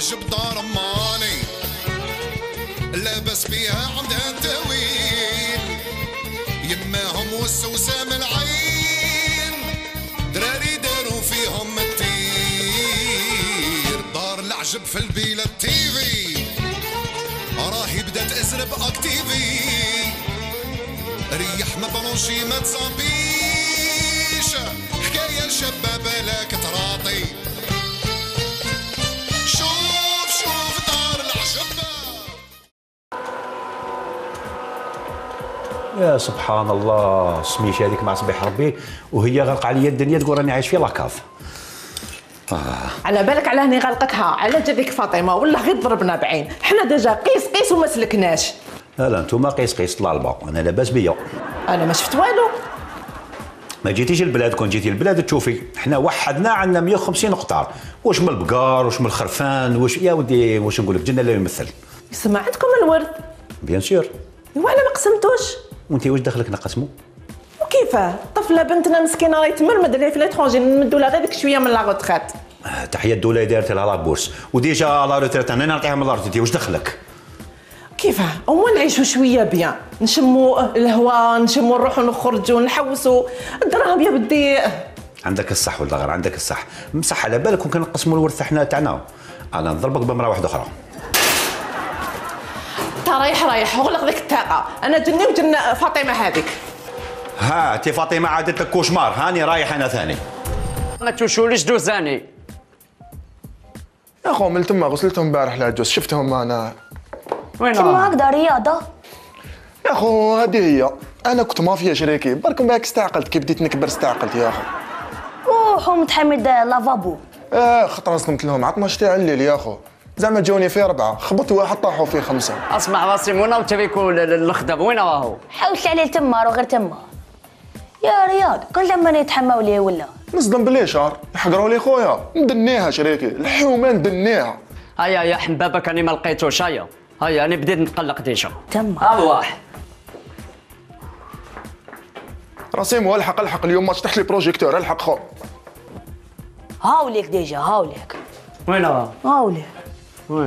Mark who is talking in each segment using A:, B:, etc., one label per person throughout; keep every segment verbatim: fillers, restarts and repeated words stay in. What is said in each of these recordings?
A: العجب دار ماني لاباس بيها عندها التاويل يماهم والسوسام العين دراري داروا فيهم التير دار العجب في البلاد تيفي راهي بدات ازرب اكتيفي ريح ما بلونشي ما تصابيش حكايه الشباب لا كتراطي شوف شوف دار العجب.
B: يا سبحان الله سميت هذيك مع صبيح ربي وهي غرق عليا الدنيا تقول راني عايش في لاكاف.
C: آه. على بالك على هني غلقكها على جدك فاطمه والله غير ضربنا بعين حنا ديجا قيس قيس وما سلكناش.
B: لا لا نتوما قيس قيس طلع البا انا لاباس بيا.
C: انا ما شفت والو.
B: ما جيتيش البلاد كون جيتي البلاد تشوفي حنا وحدنا عندنا مية وخمسين قطار واش من البقار واش من الخرفان واش يا ودي واش نقول لك جنة لا يمثل.
C: يسمع عندكم الورد؟
B: بيان سور.
C: ايوا انا ما قسمتوش.
B: وانت واش دخلك نقسمو؟
C: وكيفاه؟ طفله بنتنا مسكينه راهي تمرمد لها في ليترونجي نمدوا لها غير ديك شويه من لا روتريت.
B: آه تحيه الدوله دارت لها لا بورس وديجا لا روتريت انا نعطيها من لا روتريت واش دخلك؟
C: كيفاه؟ هو نعيشوا شويه بيان نشموا الهواء نشموا نروحوا نخرجوا نحوسوا الدراهم يا بدي.
B: عندك الصح ولد غير عندك الصح مصح على بالك كون كنقسموا الورث حنا تاعنا انا نضربك بامراه واحده اخرى.
C: تا رايح رايح اغلق ذيك الطاقه انا جني وجن فاطمه هذيك.
B: ها تي فاطمه عادت لك كوشمار هاني رايح انا ثاني.
D: ما توشوليش دوزاني
E: يا خو من تما غسلتهم امبارح العجوز شفتهم انا.
D: وين
F: تما هكذا رياضه
E: يا خو هذه هي انا كنت مافيا شريكي بركم باك استعقلت كي بديت نكبر استعقلت يا خو.
F: روحوا متحمد لافابو.
E: اه خطره صمت لهم عطناش تاع الليل يا خو زعما جوني فيه اربعه خبط واحد طاحوا فيه خمسه.
D: اسمع راسي وين تريكو الخدم وين راهو؟
F: حوس عليه تما راه غير تما. يا رياض كل لما يتحماو ليه ولا
E: نصدم بلي شهر يحقروا لي خويا ندنيها شريكي الحومه ندنيها.
D: هيا يا حبابك راني ما لقيتوش هيا هيا انا بديت نتقلق ديجا
F: تما.
D: ارواح
E: راسيم والحق الحق اليوم ماتش تحت لي بروجيكتور الحق خو.
F: هاوليك ديجا هاوليك.
D: وين راهو؟
F: هاوليك.
D: وين؟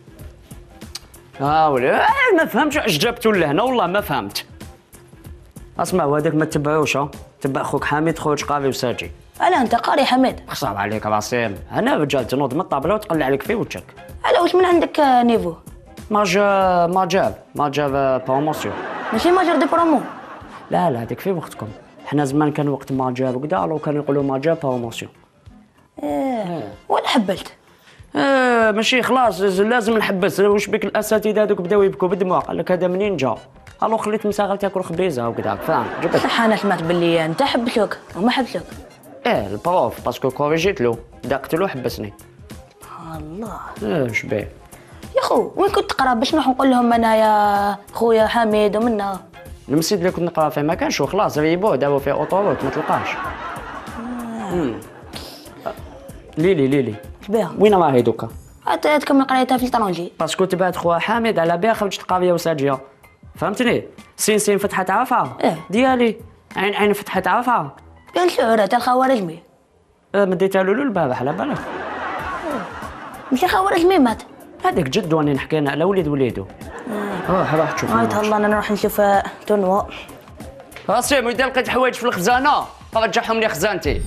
D: هاولي آه ما فهمتش واش جابتو لهنا والله ما فهمت. اسمع وهذاك ما تبعوش ها تبع خوك حميد خوك قاري وساجي.
F: علاه انت قاري حميد؟
D: خصاب عليك راسيم انا رجال تنوض من الطابله وتقلع عليك فيه وجهك.
F: على واش من عندك نيفو؟
D: ما جا ما جاب ما جاب بروموسيون.
F: ماشي ماجر دي برومو.
D: لا لا هذيك في وقتكم حنا زمان كان وقت ما جاب وكذا لو كانوا يقولوا ما جاب بروموسيون.
F: ايه وين حبلت؟
D: اه ماشي خلاص لازم نحبس واش بك الاساتذه هذوك بداو يبكوا بالدموع قال لك هذا منين جا؟ الو خليت مساغل تاكل خبيزه وكذا فاهم جبت.
F: صح انا سمعت باللي انت حبسوك وما حبسوك.
D: ايه البروف باسكو كوريجيت له دقت له حبسني.
F: الله.
D: ايه شبيه
F: يا خو وين كنت تقرا باش نروح نقول لهم انا يا خويا حميد ومنا.
D: المسجد اللي كنت نقرا فيه ما كانش وخلاص ريبوه داو فيه اوطوروت ما تلقاش. امم ليلي ليلي
F: بها
D: وين راهي دوكا؟
F: تكمل قرايتها في الطرونجي
D: باسكو تبعت خويا حامد على بها خرجت قاريه وساجيه فهمتني؟ سين سين فتحت عرفه
F: إيه؟
D: ديالي عين عين فتحت عرفه
F: بيان سور تاع الخوارزمي.
D: اه مديتها له البارح على بالك.
F: ماشي خوارزمي مات
D: هذاك جد واني نحكينا على وليد وليدو. روح روح تشوف.
F: هاي الله انا نروح نشوف تونوا.
D: راسيم اذا لقيت حوايج في الخزانه رجعهم لي خزانتي.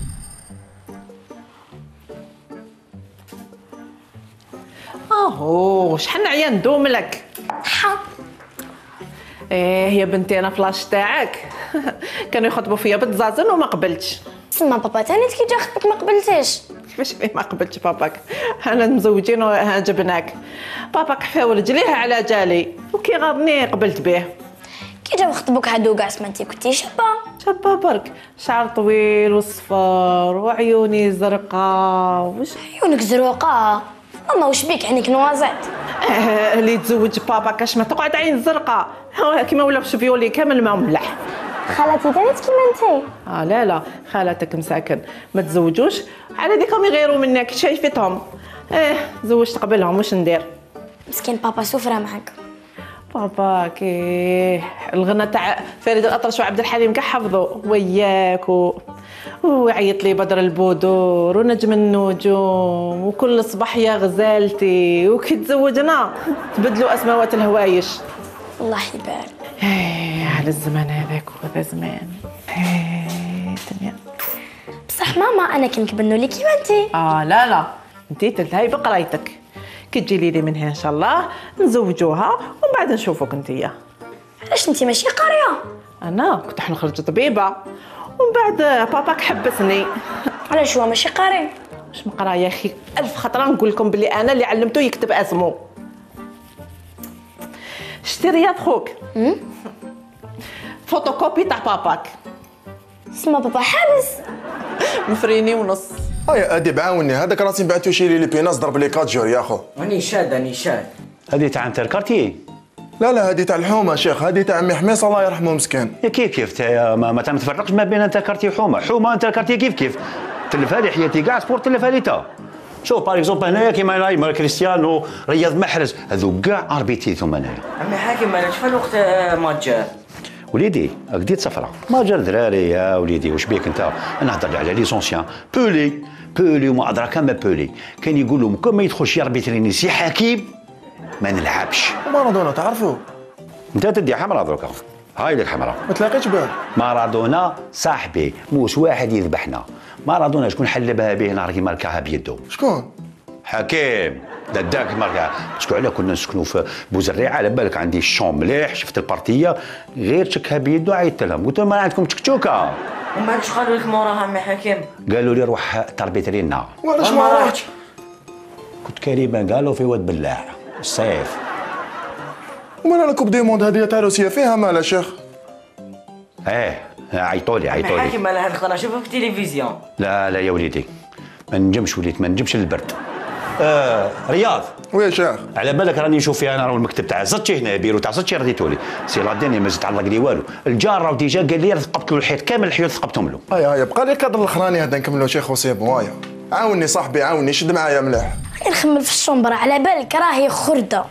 C: اهو شحال نعيا ندوم لك. ايه يا بنتي انا فلاش تاعك كانوا يخطبوا فيا بالتزازن وما قبلتش.
F: سما بابا تاني كي جا خطبك ما قبلتيش؟
C: كيفاش ما قبلتش باباك؟ انا مزوجين وجبناك باباك حفاو رجليه على جالي وكي غاضني قبلت به.
F: كي جاو خطبوك عدو كاع سمنتي كنتي شابه
C: شابه برك شعر طويل وصفر وعيوني زرقاء وش
F: عيونك زروقه. ماما واش بيك عينيك نوازات؟
C: آه اللي تزوج باباك اش ما تقعد عين زرقاء كيما ولا فيولي كامل ما ملح.
F: خالتي دارت كيما انتي.
C: اه لا لا خالتك مساكن ما تزوجوش على ديكم يغيروا منك شايفتهم. اه زوجت قبلهم واش ندير.
F: مسكين بابا سفره معاك.
C: باباك إيه الغنى تاع فريد الأطرش وعبد الحليم كاع حفظوا وياك و... ويعيط لي بدر البدور ونجم النجوم وكل صباح يا غزالتي وكي تزوجنا تبدلوا اسماوات الهوايش.
F: الله يبارك.
C: ايه على الزمان هذاك وهذا زمان. ايه الدنيا.
F: بصح ماما انا كي نكبنوا لي كيما انتي.
C: اه لا لا انتي تنتهي بقرايتك كي تجي لي من هنا ان شاء الله نزوجوها ومن بعد نشوفوك انتيا.
F: علاش انتي ماشي قاريه؟
C: انا كنت حنخرج طبيبه ومن بعد باباك حبسني.
F: علاش هو ماشي قاري؟
C: واش مقرا يا اخي الف خطره نقول لكم بلي انا اللي علمته يكتب اسمه. شتي رياض خوك فوتوكوبي تاع باباك
F: اسمه بابا حابس
C: مفريني ونص.
E: هيا ادي بعاوني هذاك راسي بعثو شيري لي بيناس ضرب لي كات جور يا خو.
D: راني شاد راني شاد.
B: هذه تاع نتاع الكارتي.
E: لا لا هذه تاع الحومه شيخ، هذه تاع عمي حميص الله يرحمه مسكين.
B: يا كيف كيف تا ما, ما تفرقش ما بين انت كارتي وحومه، حومه انت الكارتي كيف كيف تلفها لي حياتي كاع سبور تلفها لي تا. شوف باغ اكزومبل هنايا كيما نايمر كريستيانو رياض محرز هذو كاع اربيتي ثم هنايا.
D: عمي حاكم انا شفا الوقت ما جا
B: وليدي قديت صفرة ما جا دراري يا وليدي واش بيك انت نهضر على ليسونسيان بولي بولي وما ادراك ما بولي كان يقول لهم كون ما يدخلش يربيتريني سي حكيم ما نلعبش.
E: مارادونا تعرفوا؟
B: انت تدي حمراء دروكا هاي لك حمراء
E: ما تلاقيتش به.
B: مارادونا صاحبي موس واحد يذبحنا. مارادونا شكون حلبها به نهار كي ماركاها بيدو؟
E: شكون؟
B: حكيم داك ماركا باسكو علاه كنا نسكنوا في بوزريعه على بالك عندي الشوم مليح شفت البارتيه غير تشكها بيدو عيطت لهم قلت لهم ما عندكم تشكتوكه
D: وماكش قالوا لك موراها عمي حكيم؟
B: قالوا لي روح تربيترينا.
E: وعلاش ما رحتش؟
B: كنت كريمه قالوا في واد بلاع الصيف.
E: ومالا لا كوب دي موند هذه تاع روسيا فيها مالا شيخ؟
B: ايه عيطوا لي عيطوا
D: عمي
B: لي.
D: حكيم انا هاد نشوفه في التلفزيون.
B: لا لا يا وليدي ما نجمش وليت ما نجمش للبرد. آه رياض
E: ويا شيخ
B: على بالك راني نشوف فيها انا المكتب تاع زدتي هنا بيرو تاع زدتي رديتوا لي سي لاديني ما زدت علق لي والو. الجار راهو ديجا قال لي ثقبت له الحيط كامل الحيوط ثقبتهم له.
E: هيا هيا بقى لي الكادر الاخراني هذا نكملوا شيخ وسيبو. هيا عاوني صاحبي عاوني شد معايا مليح.
F: نخمم في الشومبرا على بالك راهي خرده.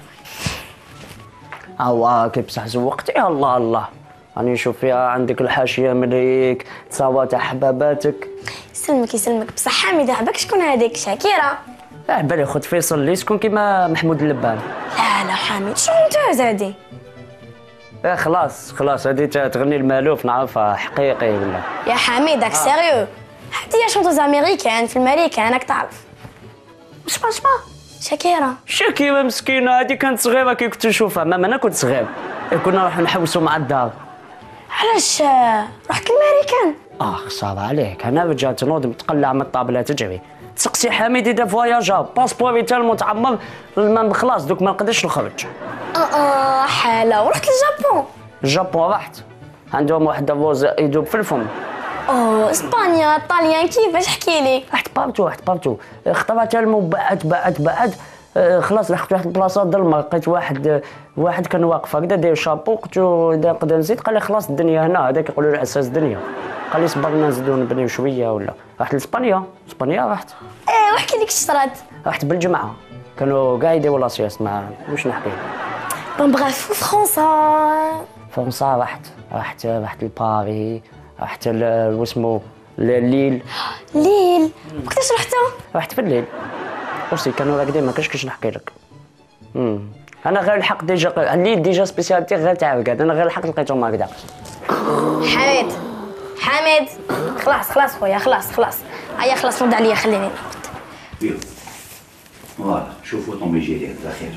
D: هوا كي بصح زوقتي الله الله راني نشوف فيها عندك الحاشيه مليك تصاوات حباباتك.
F: يسلمك يسلمك بصح حامد عباك شكون هذيك شاكيره؟
D: اه بالي خد فيصل اللي يسكن كيما محمود اللبان.
F: لا لا حامد شنو انت هادي؟
D: اه خلاص خلاص هذه تغني المالوف نعرفها حقيقي ولا.
F: يا حميد داك سيريو هادي شونطوز امريكان في الماريكان راك تعرف. شبا شبا شاكيره
D: شاكيره مسكينه هذه كانت صغيره كي كنت نشوفها ماما انا كنت صغير كنا نروح نحوسوا مع الدار.
F: علاش رحت الماريكان؟
D: اه خساره عليك انا رجعت تنوض متقلع من الطابله تجري تسقسي حميد اذا فواياجا باسبوري تالمو تعمر المام خلاص دوك ما نقدرش نخرج.
F: اه اه حاله ورحت للجابون.
D: الجابون رحت عندهم واحد الروز يدوب في الفم.
F: اوه اسبانيا طاليان كيفاش احكي لي؟
D: رحت بارتو رحت بارتو خطرات تالمو بعد بعد بعد آه خلاص لحقت واحد البلاصه ظلمه لقيت واحد واحد كان واقف هكذا داير شابو قلت له اذا نقدر نزيد قال لي خلاص الدنيا هنا هذاك يقولوا له اساس الدنيا قال لي صبرنا نزيدو نبنيو شويه ولا. رحت لاسبانيا اسبانيا رحت.
F: ايه واحكي لك شطرات.
D: رحت بالجمعه كانوا كاع يديروا لاسياس ما واش نحكي.
F: بون بغاف فرنسا.
D: فرنسا رحت رحت رحت لباري رحت واسمو الليل.
F: ليل وقتاش رحتوا؟
D: رحت في الليل وسي كانوا راقدين ما كاش كاش نحكي لك. امم انا غير الحق ديجا الليل ديجا سبيسياليتي غير تاع رقاد انا غير الحق لقيتهم هكذا.
F: حميد حميد خلاص خلاص خويا خلاص خلاص هيا خلاص رد عليا خليني نرقد.
B: فوالا شوفوا طومي جيري على خير.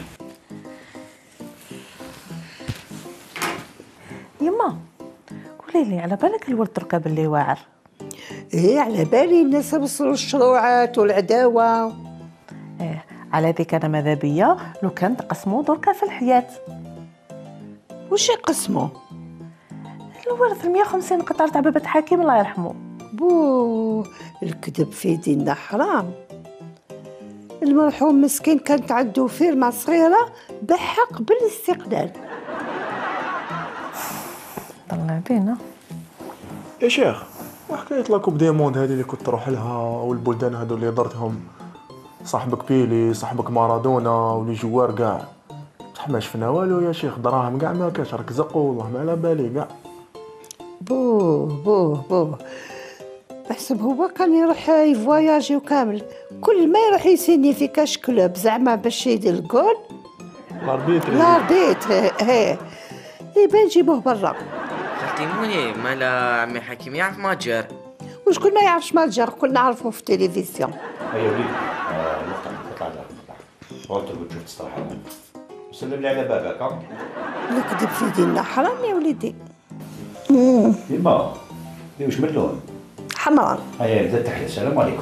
C: يما قولي لي على بالك الولد ركب اللي واعر؟
G: ايه على بالي الناس وصلوا الشروعات والعداوه.
C: ايه على ذيك انا ماذا بيا لو كان تقسموا دركا في الحياه.
G: وش يقسموا؟
C: الورث مية وخمسين قطار تاع بابا حكيم الله يرحمه.
G: بو الكذب في ديننا حرام. المرحوم مسكين كانت عنده فيرما صغيره بحق بالاستقلال.
C: طلع بينا
E: يا شيخ حكاية لا كوب دي موند هذه اللي كنت تروح لها والبلدان هذو اللي درتهم صاحبك بيلي صاحبك مارادونا واللي جوار كاع ما شفنا والو يا شيخ، دراهم كاع ما كاش، راك زقوا والله ما على بالي كاع.
G: بوه بوه بوه بحسب هو كان يروح يفواياجي وكامل، كل ما يروح يسيني في كاش كلوب زعما باش يدير الجول
E: لاربيت
G: لاربيت هي يبان جيبوه برا.
H: خالتي موني مالا عمي حكيم يعرف ماجر؟
G: وشكون ما يعرفش مالجر، كل نعرفوه في التلفزيون.
B: هيا وليدي نقطع نطلع لها نطلع غلط تشوف تستراحى سلم لي على بابك ها.
G: نكذب في ديننا حرام يا وليدي.
B: يما واش من لون؟
G: حمرا.
B: هيا نبدا التحية. السلام عليكم.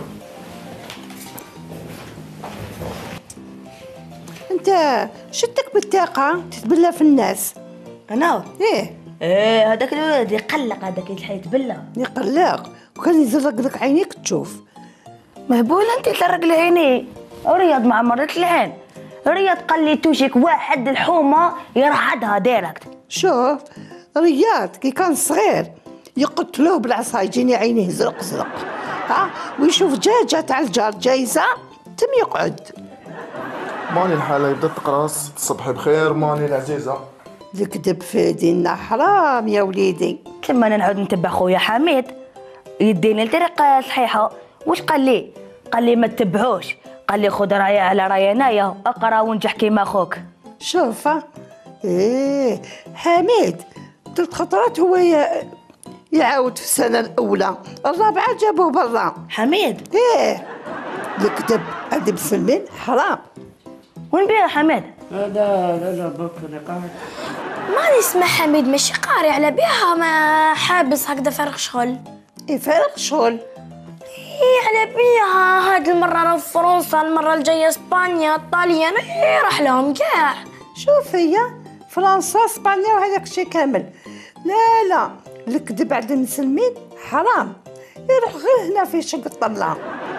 G: انت شتك بالطاقة تتبلى في الناس.
F: انا
G: ايه
F: ايه هذاك الولد يقلق، هذاك يتحيى يتبلى
G: يقلق وكان يزرق لك عينيك تشوف.
F: مهبول انت تلرق لعيني. رياض مع مرت العين، رياض قال لي توشك واحد الحومه يرعدها ديركت.
G: شوف رياض كي كان صغير يقتلوه بالعصا يجيني عينيه زرق زرق ها، ويشوف دجاجه تاع الجار جايزه تم يقعد.
E: ماني الحالة يبدا تقراص، تصبحي بخير ماني العزيزة.
G: الكذب في ديننا حرام يا وليدي.
F: كما انا نعود نتبع خويا حميد يديني الطريقه صحيحه. واش قال لي؟ قال لي ما تتبعوش، قال لي خذ رايه على رايه انايا، اقرا ونجح كيما خوك.
G: شوف ايه حميد ثلاث خطرات هو يعاود في السنه الاولى، الرابعه جابوه برا.
F: حميد
G: ايه الكذب هذه بسلمين حرام.
F: وين بيها حميد؟
D: هذا لا لا بكري قاعد.
F: ما نسمع حميد ماشي قاري على بيها، ما حابس هكذا فارغ شغل.
G: ايه فارغ شغل.
F: ايه على بيها هاد المرة راه في فرنسا، المرة الجاية اسبانيا الطاليان، ايه راح لهم كاع.
G: شوف هي فرنسا اسبانيا وهذاك الشيء كامل. لا لا الكذب عند المسلمين حرام، يروح غير هنا في شق الطلة.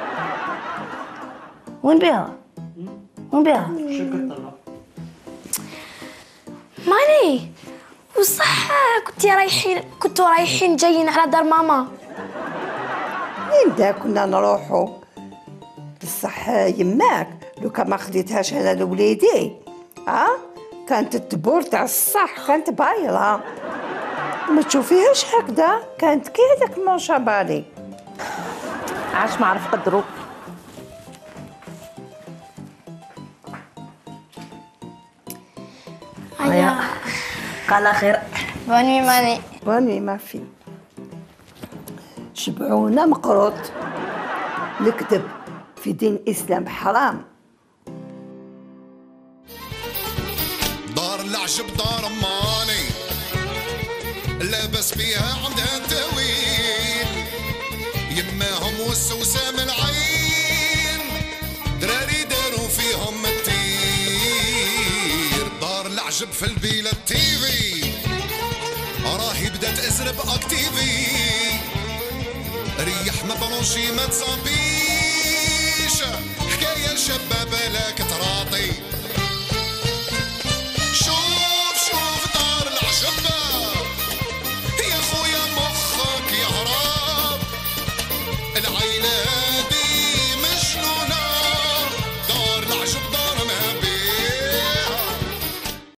F: وين بيها؟ وين بيها؟ ماني وصح كنتي رايحين كنتوا رايحين جايين على دار ماما.
G: وين دا كنا نروحو؟ بصح يماك لو كان ما خديتهاش انا لوليدي ها كانت الدبور تاع الصح كانت بايرة، ما تشوفيهاش هكذا، كانت كي هذاك المونشابالي.
C: عاش ما عرف قدرو.
F: هيا قال خير. بوني ماني
G: واني ما في شبعونا مقروط. الكذب في دين الإسلام حرام.
A: دار العجب دار ماني لابس فيها عندها تاويل، يماهم والسوسام العين دراري داروا فيهم التير. دار العجب في البلاد تيفي راهي بدات ازرب اكتيفي، ريح ما بلونشي ما تصابيش، حكايه الشباب لا كترا